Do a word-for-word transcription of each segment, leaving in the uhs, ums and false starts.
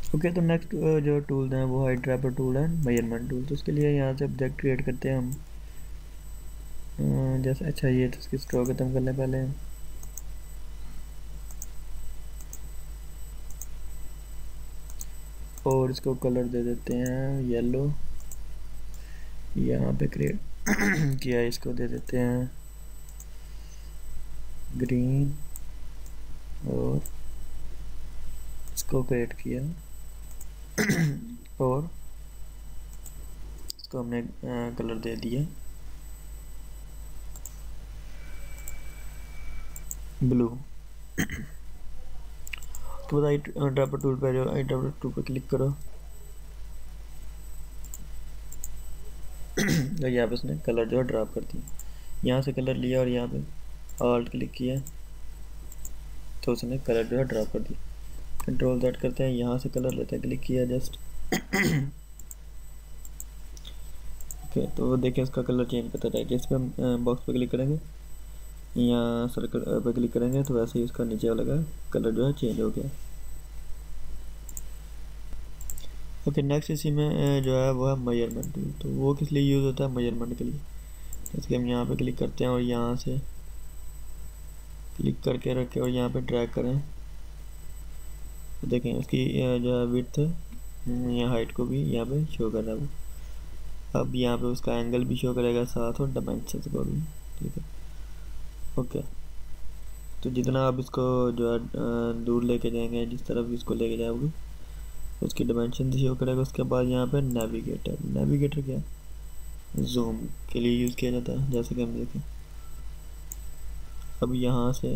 Okay, तो next जो tool है वो है ड्रैपर टूल है, मेजरमेंट टूल। तो उसके लिए यहाँ से ऑब्जेक्ट क्रिएट करते हैं हम। अ, जैसे अच्छा ये तो इसकी स्ट्रोक खत्म कर लें पहले। और इसको कलर दे देते हैं येलो। यहाँ पे क्रिएट किया, इसको दे देते हैं ग्रीन। और इसको क्रिएट किया और इसको हमने कलर दे दिया ब्लू। तो आई ड्रॉपर टूल पर जाओ, आई ड्रॉपर टूल पर क्लिक करो। तो यहाँ पे उसने कलर जो है ड्रॉप कर दिया। यहाँ से कलर लिया और यहाँ पे ऑल्ट क्लिक किया तो उसने कलर जो है ड्रॉप कर दिया। कंट्रोल जेड करते हैं, यहाँ से कलर लेते हैं, क्लिक किया जस्ट। ओके, तो वो देखिए उसका कलर चेंज करता रहेगा। जिस पे हम बॉक्स पे क्लिक करेंगे या सर्कल पे क्लिक करेंगे तो वैसे ही उसका नीचे वाला का कलर जो है चेंज हो गया। ओके, नेक्स्ट इसी में जो है वो है मेजरमेंट टूल। तो वो किस लिए यूज़ होता है? मेजरमेंट के लिए। जैसे कि हम यहाँ पे क्लिक करते हैं और यहाँ से क्लिक करके रखें और यहाँ पे ड्रैग करें तो देखें उसकी जो है विड्थ या हाइट को भी यहाँ पे शो कर रहा है वो। अब यहाँ पे उसका एंगल भी शो करेगा साथ और डायमेंशन को भी। ठीक है, ओके। तो जितना आप इसको जो है दूर लेके जाएंगे, जिस तरफ इसको लेके जाओगे उसकी डायमेंशन शो करेगा। उसके बाद यहाँ पे नेविगेटर। नेविगेटर क्या है? जूम के लिए यूज़ किया जाता है, जैसे कि हम देखें। अब यहाँ से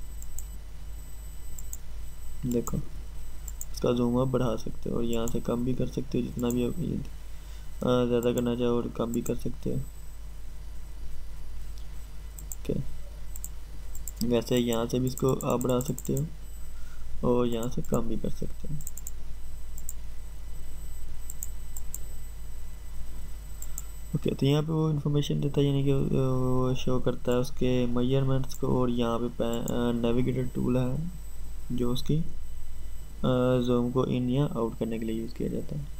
देखो इसका जूम आप बढ़ा सकते हो और यहाँ से कम भी कर सकते हो, जितना भी आप ज़्यादा करना चाहो और कम भी कर सकते हो। ओके, वैसे यहाँ से भी इसको आप बढ़ा सकते हो और यहाँ से कम भी कर सकते हो। ओके, तो यहाँ पे वो इन्फॉर्मेशन देता है, यानी कि वो शो करता है उसके मेजरमेंट्स को। और यहाँ पे नेविगेटर टूल है जो उसकी जूम को इन या आउट करने के लिए यूज़ किया जाता है।